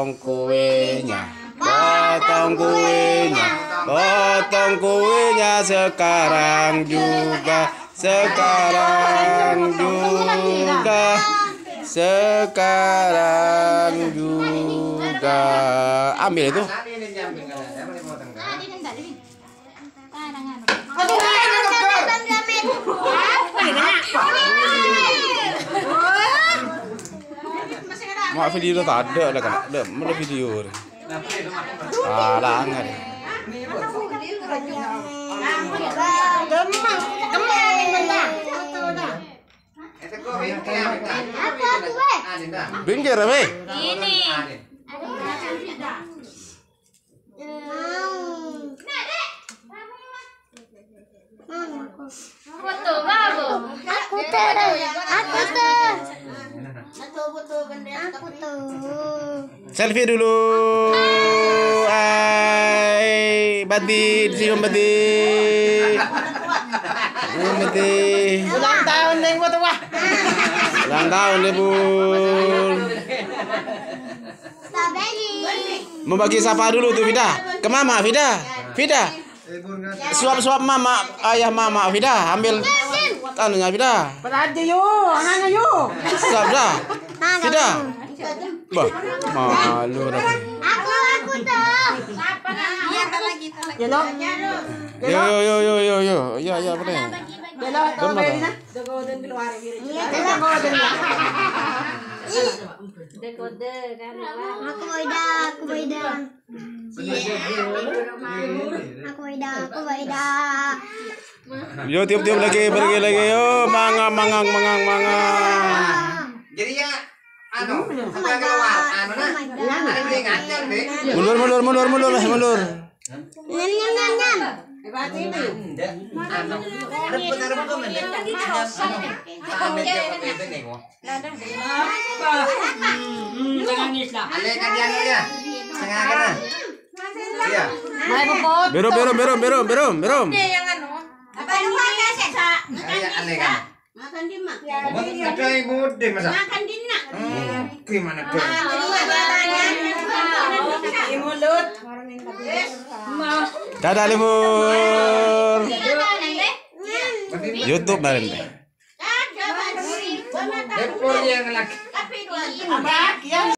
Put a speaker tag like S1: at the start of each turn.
S1: potong kuenya, potong kuenya, potong kuenya sekarang juga, sekarang juga, sekarang juga. Ambil itu. Mak video tak ada lah kan, ada mana video? Salah kan? Pinggir apa?
S2: Ini. Foto babu.
S3: Aku tuh.
S1: Selfie dulu. Ay, Bati, cium Bati. Bati.
S4: Ulang tahun deh buat wah.
S1: Ulang tahun deh, Bun. Mau bagi sapa dulu tuh, Vida. Ke Mama, Vida. Vida. Suap-suap Mama, ayah Mama, Vida. Ambil tanunya, Vida.
S4: Peraja yuk, hana yuk.
S1: Suap dah. Vida. Bah, malu dah.
S3: Aku tuh.
S4: Jelo.
S1: Yo. Ya, apa nih?
S4: Jelo to Berina.
S2: Dekode kan.
S3: Aku beda.
S1: Yo, tiup-tiup lagi, pergi lagi. Yo, mangang.
S5: Jadi ya, sampai keluar,
S1: Mundur.
S3: Nyam.
S1: Berum.
S3: Makan di mak.
S5: Gimana
S4: Mulut.
S1: Dadah Lemur. YouTube malam deh.
S5: Depor yang lagi.
S4: Abang, ya.